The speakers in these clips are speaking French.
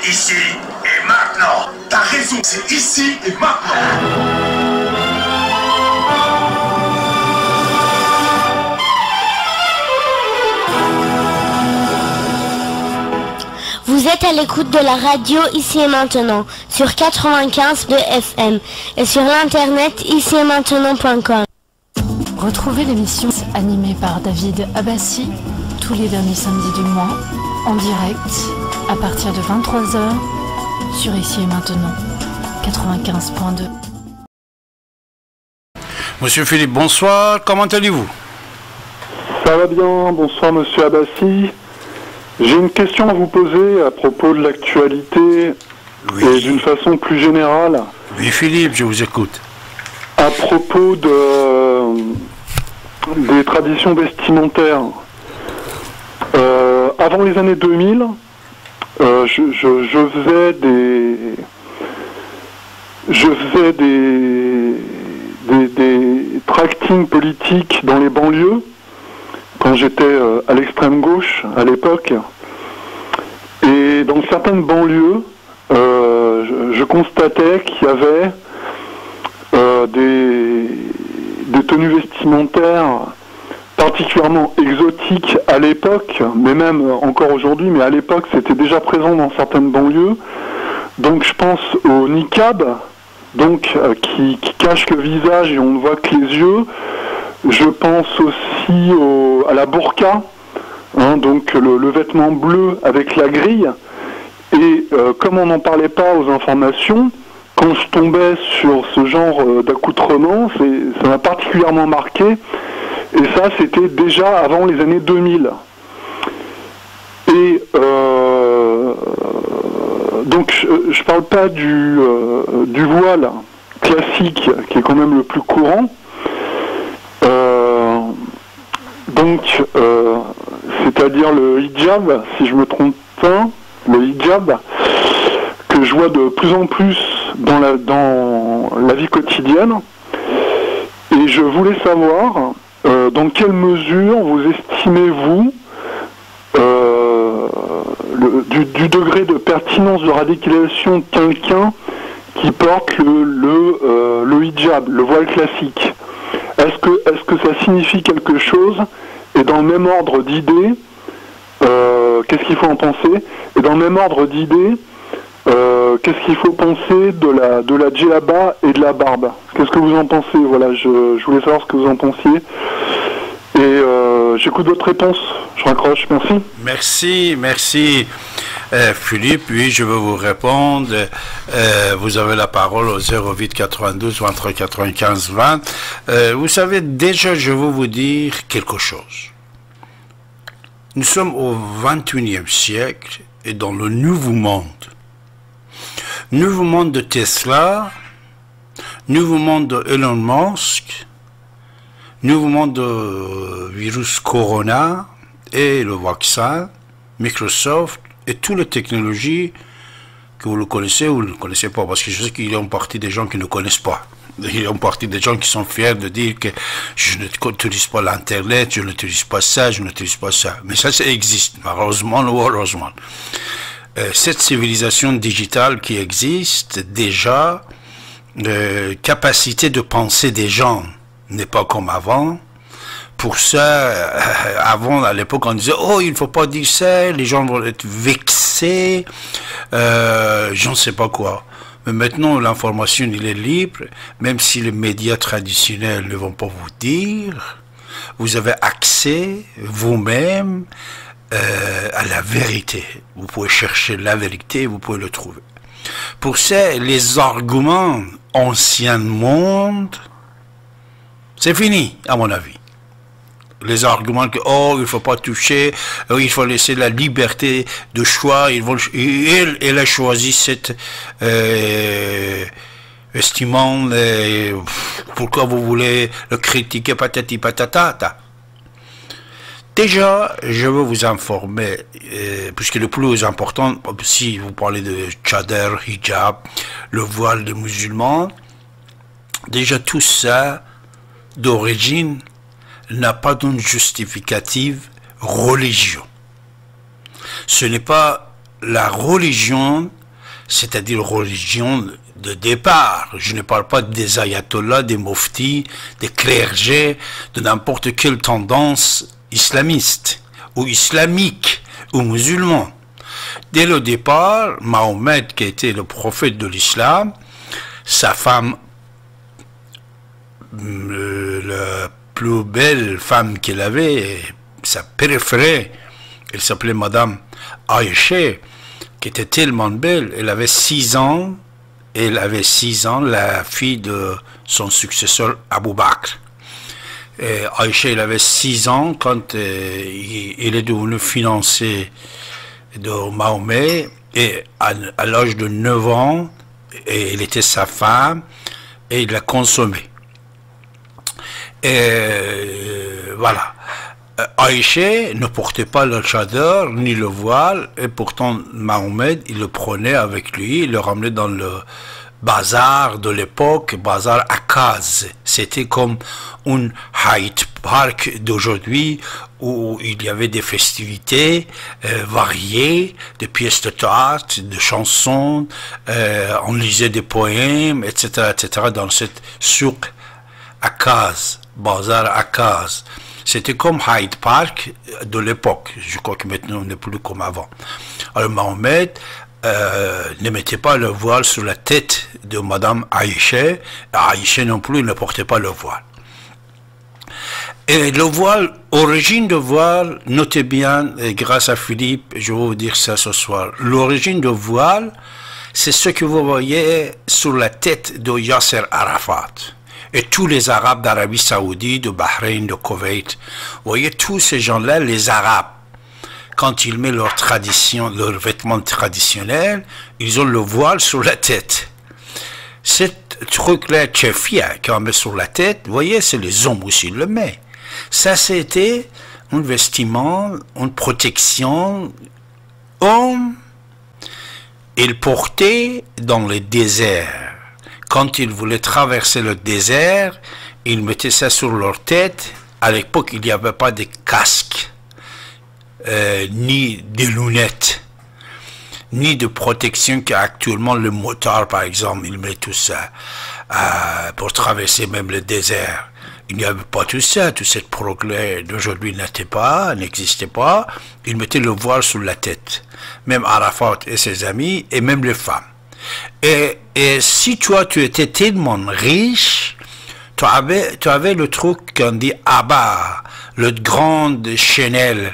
ici et maintenant. T'as raison, c'est ici et maintenant. Vous êtes à l'écoute de la radio Ici et Maintenant sur 95 de FM et sur l'internet icietmaintenant.com. Retrouvez l'émission animée par David Abbassi tous les derniers samedis du mois en direct à partir de 23h sur Ici et Maintenant 95.2. Monsieur Philippe, bonsoir, comment allez-vous? Ça va bien, bonsoir Monsieur Abbassi. J'ai une question à vous poser à propos de l'actualité et d'une façon plus générale. Oui Philippe, je vous écoute. À propos des traditions vestimentaires. Avant les années 2000, je faisais des tractings politiques dans les banlieues quand j'étais à l'extrême gauche à l'époque. Et dans certaines banlieues, je constatais qu'il y avait des tenues vestimentaires particulièrement exotiques à l'époque, mais même encore aujourd'hui, mais à l'époque c'était déjà présent dans certaines banlieues. Donc je pense au niqab, donc qui cache le visage et on ne voit que les yeux. Je pense aussi à la burqa, hein, donc le vêtement bleu avec la grille. Et comme on n'en parlait pas aux informations, quand je tombais sur ce genre d'accoutrement, ça m'a particulièrement marqué. Et ça, c'était déjà avant les années 2000. Et donc, je parle pas du voile classique, qui est quand même le plus courant. Donc, c'est-à-dire le hijab, si je me trompe pas, le hijab, que je vois de plus en plus dans la vie quotidienne. Et je voulais savoir, dans quelle mesure vous estimez-vous du degré de pertinence de radicalisation de quelqu'un qui porte le hijab, le voile classique? Est-ce que ça signifie quelque chose? Et dans le même ordre d'idées, qu'est-ce qu'il faut en penser? Et dans le même ordre d'idées, qu'est-ce qu'il faut penser de la djellaba et de la barbe? Qu'est-ce que vous en pensez? Voilà, je voulais savoir ce que vous en pensiez. Et j'écoute votre réponse. Je raccroche. Merci. Merci Philippe. Oui, je vais vous répondre. Vous avez la parole au 08 92 23 95 20. Vous savez, déjà, je veux vous dire quelque chose. Nous sommes au 21e siècle et dans le nouveau monde. Nouveau monde de Tesla, nouveau monde de Elon Musk, nouveau monde de virus Corona et le vaccin, Microsoft et toutes les technologies que vous le connaissez ou vous ne le connaissez pas, parce que je sais qu'il y a une partie des gens qui ne connaissent pas. Il y a une partie des gens qui sont fiers de dire que je n'utilise pas l'Internet, je n'utilise pas ça, je n'utilise pas ça. Mais ça existe, malheureusement ou heureusement. Cette civilisation digitale qui existe, déjà, capacité de penser des gens n'est pas comme avant. Pour ça, avant, à l'époque, on disait « Oh, il ne faut pas dire ça, les gens vont être vexés, je ne sais pas quoi ». Mais maintenant, l'information, il est libre, même si les médias traditionnels ne vont pas vous dire, vous avez accès vous-même à la vérité. Vous pouvez chercher la vérité, vous pouvez le trouver. Pour ça, les arguments ancien monde, c'est fini, à mon avis. Les arguments que, oh, il ne faut pas toucher, il faut laisser la liberté de choix, elle a choisi cette vestiment, pourquoi vous voulez le critiquer, patati patata. Déjà, je veux vous informer, puisque le plus important, si vous parlez de tchader, hijab, le voile des musulmans, déjà tout ça, d'origine, n'a pas d'une justificative religion. Ce n'est pas la religion c'est-à-dire religion de départ. Je ne parle pas des ayatollahs, des muftis, des clergés, de n'importe quelle tendance islamiste, ou islamique, ou musulman. Dès le départ, Mahomet, qui était le prophète de l'islam, sa femme, la plus belle femme qu'il avait, sa préférée, elle s'appelait Madame Aïcha, qui était tellement belle, elle avait 6 ans, la fille de son successeur Abou Bakr. Aïcha, elle avait 6 ans quand il est devenu fiancé de Mahomet, et à l'âge de 9 ans, elle était sa femme, et il l'a consommée. Et voilà. Aïcha ne portait pas le chador ni le voile, et pourtant Mahomet, il le prenait avec lui, il le ramenait dans le bazar de l'époque, bazar Akaz. C'était comme un Hyde Park d'aujourd'hui où il y avait des festivités variées, des pièces de théâtre, de chansons, on lisait des poèmes, etc., dans cette souk Akaz, bazar Akaz. C'était comme Hyde Park de l'époque. Je crois que maintenant on n'est plus comme avant. Alors Mahomet ne mettait pas le voile sur la tête de Madame Aïcha. Aïcha non plus ne portait pas le voile. Et le voile, origine de voile, notez bien, grâce à Philippe, je vais vous dire ça ce soir. L'origine de voile, c'est ce que vous voyez sur la tête de Yasser Arafat. Et tous les Arabes d'Arabie Saoudite, de Bahreïn, de Koweït, vous voyez tous ces gens-là, les Arabes, quand ils mettent leur tradition, leurs vêtements traditionnels, ils ont le voile sur la tête. Ce truc-là, tchefia, qu'on met sur la tête, vous voyez, c'est les hommes aussi le mettent. Ça, c'était un vestiment, une protection. Homme, ils portaient dans le désert. Quand ils voulaient traverser le désert, ils mettaient ça sur leur tête. À l'époque, il n'y avait pas de casques, ni de lunettes, ni de protection qu'actuellement le motard, par exemple, il met tout ça pour traverser même le désert. Il n'y avait pas tout ça, tout cette progrès d'aujourd'hui n'existait pas. Ils mettaient le voile sur la tête, même Arafat et ses amis, et même les femmes. Et si toi, tu étais tellement riche, tu avais le truc qu'on dit Abba, le grand Chanel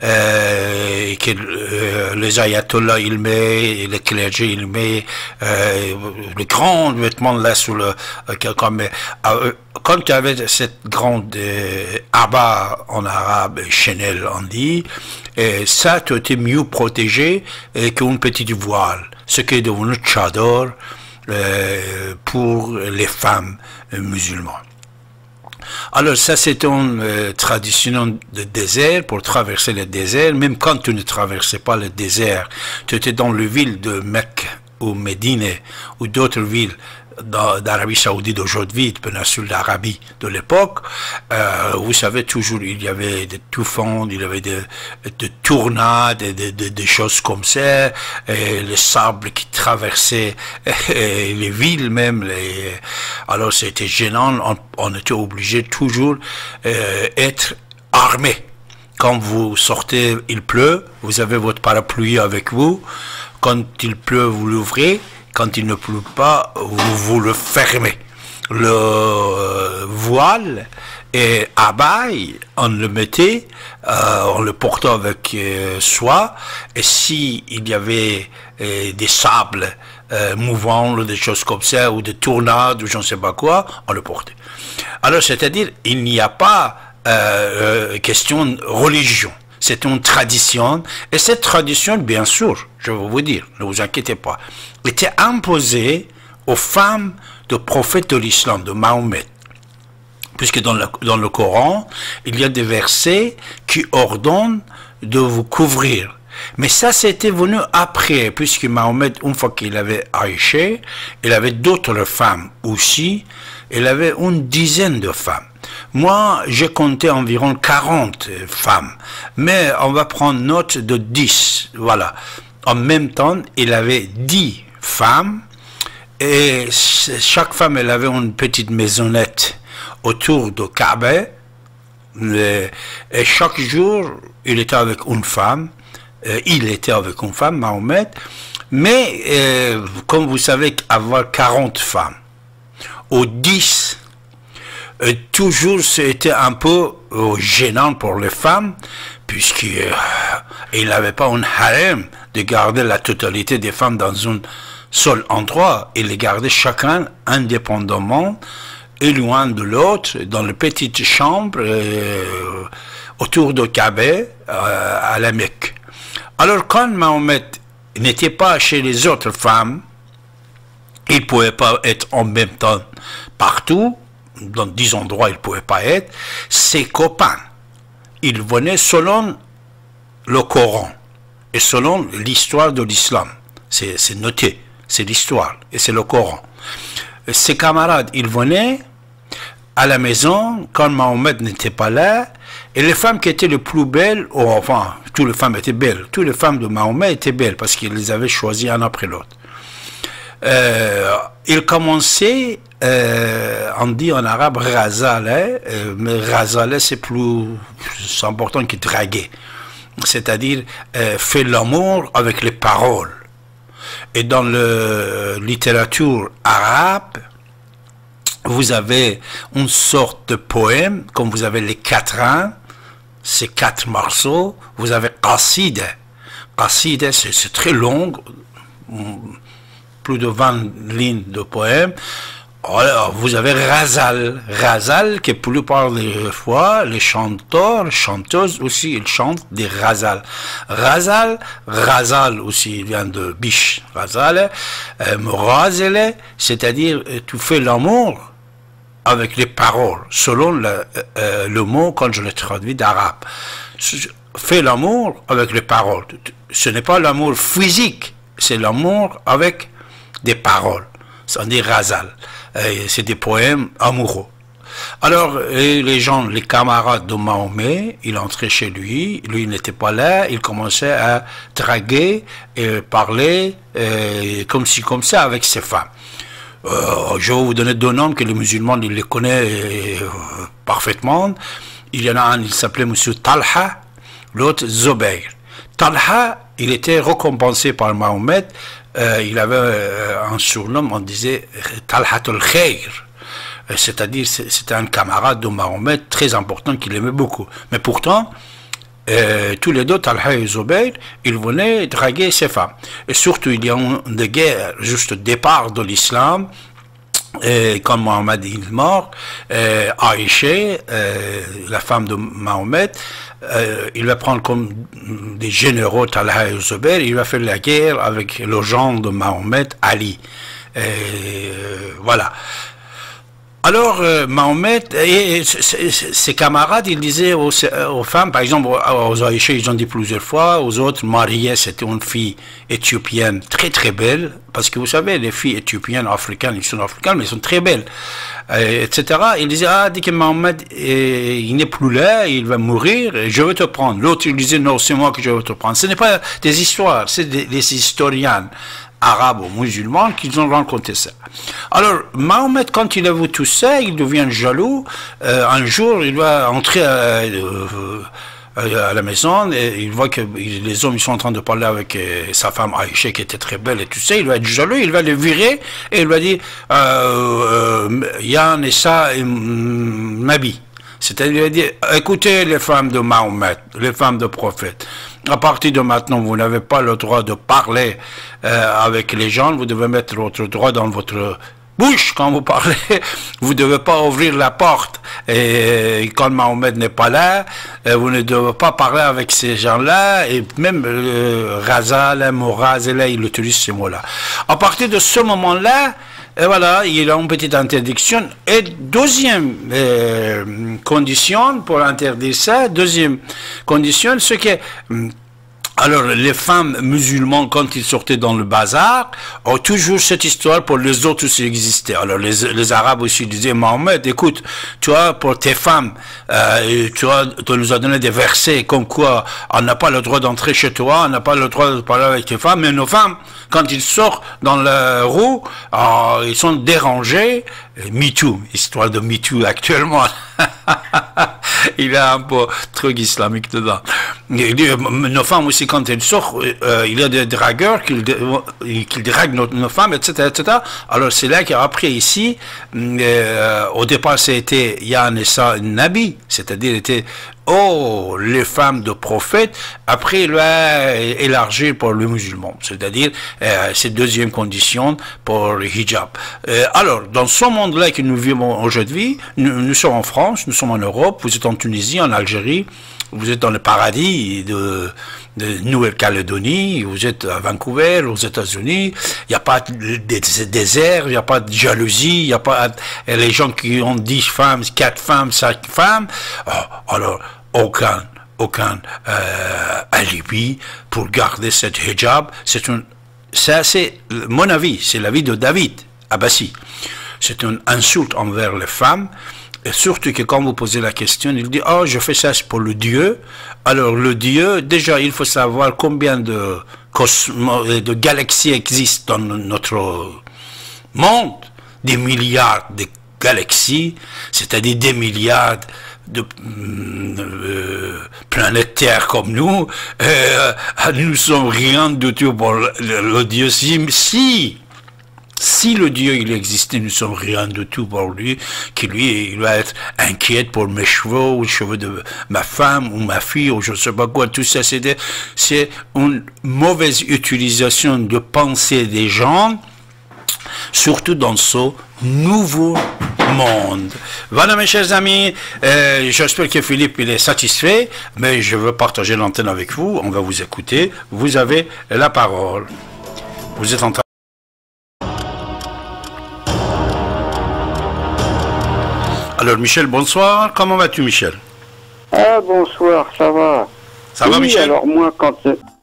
que les ayatollahs il met, les clergés il met, le grand vêtement là sur le quand tu avais cette grande Abba en arabe, Chanel on dit, ça tu étais mieux protégé qu'une petite voile, ce qui est devenu chador pour les femmes musulmanes. Alors ça c'est une tradition de désert, pour traverser le désert, même quand tu ne traversais pas le désert, tu étais dans les villes de Mecque ou Médine ou d'autres villes d'Arabie Saoudite d'aujourd'hui, de péninsule d'Arabie de l'époque, vous savez toujours il y avait des touffons, il y avait des tournades, des choses comme ça, et les sables qui traversaient les villes même, alors c'était gênant, on était obligé toujours être armé. Quand vous sortez, il pleut, vous avez votre parapluie avec vous, quand il pleut, vous l'ouvrez, quand il ne pleut pas, vous le fermez. Le voile et abaye, on le mettait, on le portait avec soi, et si il y avait des sables mouvants, des choses comme ça, ou des tournades, ou je ne sais pas quoi, on le portait. Alors, c'est-à-dire, il n'y a pas question de religion. C'est une tradition, et cette tradition, bien sûr, je vais vous dire, ne vous inquiétez pas, était imposée aux femmes de prophètes de l'islam, de Mahomet. Puisque dans le Coran, il y a des versets qui ordonnent de vous couvrir. Mais ça, c'était venu après, puisque Mahomet, une fois qu'il avait Aïcha, il avait d'autres femmes aussi, il avait une dizaine de femmes. Moi, j'ai compté environ 40 femmes, mais on va prendre note de 10, voilà. En même temps, il avait 10 femmes, et chaque femme, elle avait une petite maisonnette autour de Kaaba, et chaque jour, il était avec une femme, Mahomet, mais comme vous savez, avoir 40 femmes, ou 10, toujours c'était un peu gênant pour les femmes, puisqu'il n'avait pas un harem de garder la totalité des femmes dans un seul endroit. Il les gardait chacun indépendamment et loin de l'autre, dans les petites chambres autour de Kaaba à la Mecque. Alors quand Mahomet n'était pas chez les autres femmes, il ne pouvait pas être en même temps partout, dans 10 endroits il ne pouvait pas être, ses copains, ils venaient selon le Coran et selon l'histoire de l'islam. C'est noté, c'est l'histoire et c'est le Coran. Ses camarades, ils venaient à la maison quand Mahomet n'était pas là, et les femmes qui étaient les plus belles, enfin, toutes les femmes étaient belles, toutes les femmes de Mahomet étaient belles parce qu'il les avait choisies un après l'autre. Il commençait, on dit en arabe razale, mais razale c'est important que draguer, c'est-à-dire faire l'amour avec les paroles. Et dans la littérature arabe, vous avez une sorte de poème, comme vous avez les quatrains, ces 4 morceaux, vous avez qasida. Qasida, c'est très long, plus de 20 lignes de poème. Alors, vous avez Razal. Razal, qui la plupart des fois, les chanteurs, chanteuses aussi, ils chantent des Razal. Razal aussi, il vient de biche. Razal, Morazele, c'est-à-dire, tu fais l'amour avec les paroles, selon le mot quand je le traduis d'arabe. Fais l'amour avec les paroles. Ce n'est pas l'amour physique, c'est l'amour avec des paroles. Ça dit Razal. C'est des poèmes amoureux. Alors, les gens, les camarades de Mahomet, ils entraient chez lui, lui n'était pas là, il commençait à draguer et parler comme ci, comme ça avec ses femmes. Je vais vous donner 2 noms que les musulmans, ils les connaissent parfaitement. Il y en a un, il s'appelait M. Talha, l'autre Zubayr. Talha, il était récompensé par Mahomet. Il avait un surnom, on disait Talhatul Khair, c'est-à-dire c'était un camarade de Mahomet très important qu'il aimait beaucoup. Mais pourtant, tous les deux, Talha et Zubayr, ils venaient draguer ses femmes. Et surtout, il y a une guerre juste au départ de l'islam. Et quand Mohammed est mort, Aïcha, la femme de Mahomet, il va prendre comme des généraux Talha et Zubayr, il va faire la guerre avec le genre de Mahomet, Ali. Voilà. Alors, Mahomet et ses camarades, ils disaient aux femmes, par exemple, aux Aïcha, ils ont dit plusieurs fois, aux autres, Maria, c'était une fille éthiopienne très très belle, parce que vous savez, les filles éthiopiennes, africaines, ils sont africaines, mais elles sont très belles, etc. Ils disaient, dès que Mahomet, il n'est plus là, il va mourir, je vais te prendre. L'autre, il disait, non, c'est moi que je vais te prendre. Ce n'est pas des histoires, c'est des historiens arabes ou musulmans qui ont rencontré ça. Alors, Mahomet, quand il a vu tout ça, il devient jaloux. Un jour, il va entrer à la maison et il voit que les hommes ils sont en train de parler avec sa femme Aïcha qui était très belle et tout ça. Il va être jaloux, il va les virer et il va dire Yann et ça et Nabi. C'est-à-dire, il va dire, écoutez les femmes de Mahomet, les femmes de prophète. À partir de maintenant, vous n'avez pas le droit de parler avec les gens, vous devez mettre votre droit dans votre bouche quand vous parlez, vous ne devez pas ouvrir la porte, et quand Mahomet n'est pas là, vous ne devez pas parler avec ces gens-là, et même Razal, Morazela, il utilise ces mots-là. À partir de ce moment-là, et voilà, il a une petite interdiction. Et deuxième condition pour interdire ça, deuxième condition, c'est que Alors, les femmes musulmanes, quand ils sortaient dans le bazar, ont toujours cette histoire pour les autres aussi exister. Alors, les Arabes aussi disaient, Mohamed, écoute, tu vois, pour tes femmes, tu nous as donné des versets comme quoi on n'a pas le droit d'entrer chez toi, on n'a pas le droit de parler avec tes femmes, mais nos femmes, quand ils sortent dans la roue, ils sont dérangés. MeToo, histoire de MeToo actuellement. Il y a un peu truc islamique dedans. Nos femmes aussi, quand elles sortent, il y a des dragueurs qui draguent nos femmes, etc., etc. Alors c'est là qu'après ici, au départ c'était Yann et ça Nabi, c'est-à-dire était les femmes de prophètes. Après il va élargir pour les musulmans, c'est-à-dire c'est deuxième condition pour le hijab. Alors dans ce monde-là que nous vivons aujourd'hui, nous sommes en France, nous sommes en Europe, vous êtes en Tunisie, en Algérie, vous êtes dans le paradis de Nouvelle-Calédonie, vous êtes à Vancouver, aux États-Unis, il n'y a pas de désert, il n'y a pas de jalousie, il n'y a pas les gens qui ont 10 femmes, 4 femmes, 5 femmes, alors aucun alibi pour garder cette hijab. C'est mon avis, c'est l'avis de David Abbassi. C'est une insulte envers les femmes. Et surtout que quand vous posez la question, il dit, je fais ça pour le Dieu. Alors le Dieu, déjà il faut savoir combien de galaxies existent dans notre monde. Des milliards de galaxies, c'est-à-dire des milliards de planètes Terre comme nous. Nous sommes rien du tout pour le Dieu. Si le Dieu il existait, nous sommes rien du tout pour lui, qui lui il va être inquiet pour mes cheveux ou les cheveux de ma femme ou ma fille ou je ne sais pas quoi. Tout ça c'est une mauvaise utilisation de pensée des gens, surtout dans ce nouveau monde. Voilà mes chers amis, j'espère que Philippe il est satisfait, mais je veux partager l'antenne avec vous, on va vous écouter, vous avez la parole. Vous êtes en train. Alors Michel, bonsoir. Comment vas-tu Michel? Bonsoir, ça va. Ça va Michel? Alors moi quand...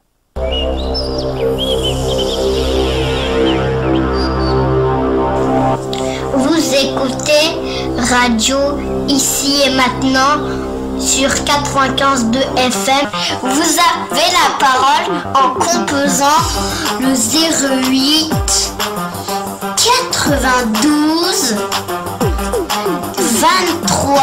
Vous écoutez Radio Ici et Maintenant sur 95.2 FM. Vous avez la parole en composant le 08 92 23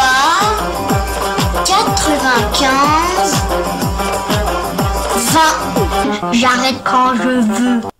95 20. J'arrête quand je veux.